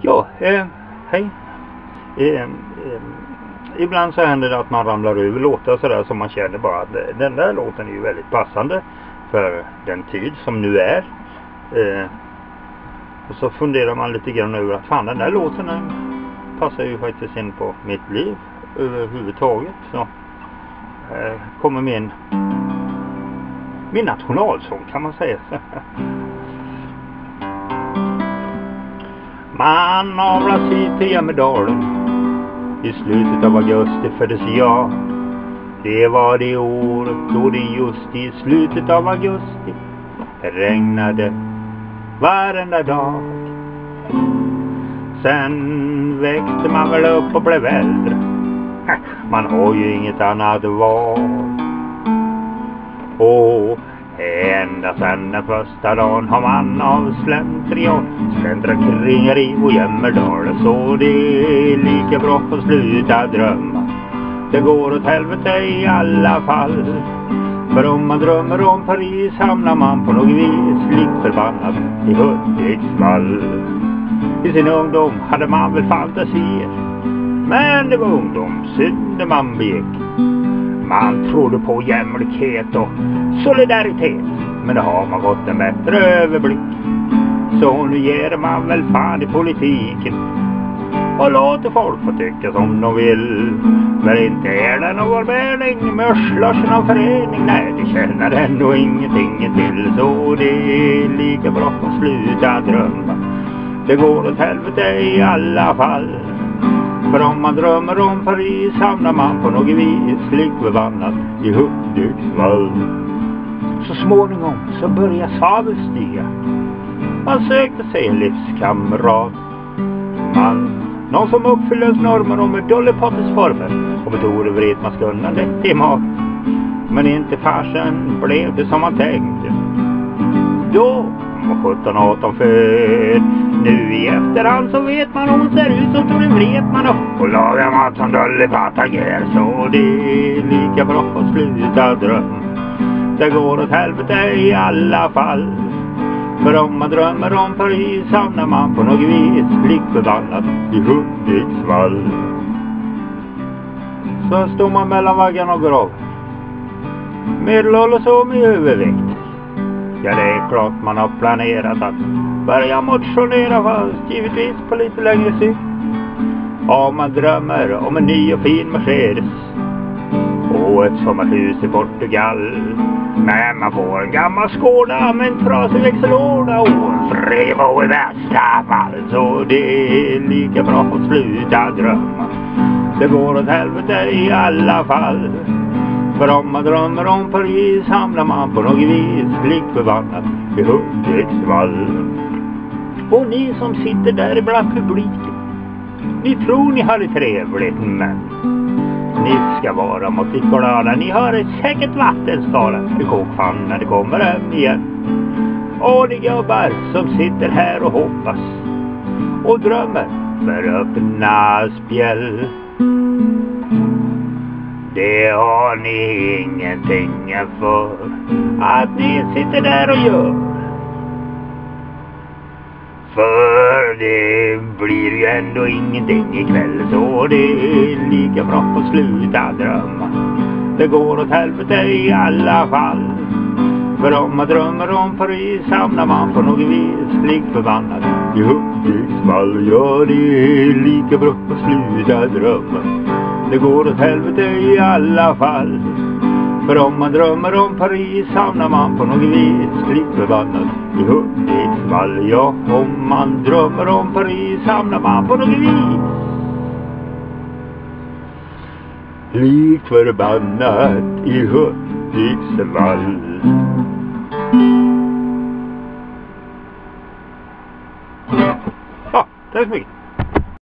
Ja, hej. Ibland så händer det att man ramlar över låtar sådär som man känner bara att den där låten är ju väldigt passande för den tid som nu är. Och så funderar man lite grann över att fan, den där låten den passar ju faktiskt in på mitt liv överhuvudtaget. Så kommer min nationalsång kan man säga. Man avlas hit till Jämmerdalen. I slutet av augusti föddes jag. Det var det året då det just i slutet av augusti regnade varenda dag. Sen växte man väl upp och blev äldre. Man har ju inget annat val. Och ända sen den första dagen har man av slentrian släntrat kring i och Jämmerdalen. Så det är lika bra att sluta drömma. Det går åt helvete i alla fall. För om man drömmer om Paris hamnar man på något vis likt förbannad i Hudiksvall. I sin ungdom hade man väl fantasier, men det var ungdomssynder man begick. Man trodde på jämlikhet och solidaritet, men det har man gått en bättre överblick. Så nu ger man väl fan i politiken och låter folk få tycka som de vill. Men inte är det någon mening med att slåss någon förening. Nej, det känner ändå ingenting till. Så det är lika bra att sluta drömma. Det går åt helvete i alla fall. För om man drömmer om Paris hamnar man på något vis lik förbannad i Hudiksvall. Så småningom så börjar saveln stiga. Man sökte sig en livskamrat. Någon som uppfyller ens normer om Dolly Potters former. Och med ord över ett maskunnande till mat. Men inte farsen blev det som man tänkte. Då var 17-18 för. Nu i efterhand så vet man hon ser ut som Torin Wretman. Och lagar mat som Dolly Potter. Så det är lika bra att sluta drömma. Det går åt helvete i alla fall. För om man drömmer om Paris hamnar man på något vis lik förbannad i Hudiksvall. Så står man mellan vaggan och grav. Medelålders och med övervikt. Ja, det är klart man har planerat att börja motionera, fast givetvis på lite längre sikt. Ja, man drömmer om en ny och fin Mercedes och ett sommarhus i Portugal. Men man får en gammal Skoda med en trasig växellåda och en Frevo i värsta fall. Så det är lika bra att sluta drömma. Det går åt helvete i alla fall. För om man drömmer om Paris hamnar man på något vis lik förbannad i Hudiksvall. Och ni som sitter där i bland publiken, ni tror ni har det trevligt, men ni ska vara mot i glada. Ni har säkert vattenskala i kokfann när det kommer hem igen. Och ni gubbar som sitter här och hoppas och drömmer för öppna spjäll. Det har ni ingenting för att ni sitter där och gör. För det blir ju ändå ingenting ikväll. Så det är lika bra att sluta drömma. Det går åt helvete i alla fall. För om man drömmer om Paris hamnar man på något vis lik förbannad i Hudiksvall. Ja, det är lika bra att sluta drömma. Det går åt helvete i alla fall. För om man drömmer om Paris hamnar man på något vis lik förbannad i Hudiksvall. Ja, om man drömmer om Paris hamnar man på något vis lik förbannad i Hudiksvall. Ja, tack så mycket.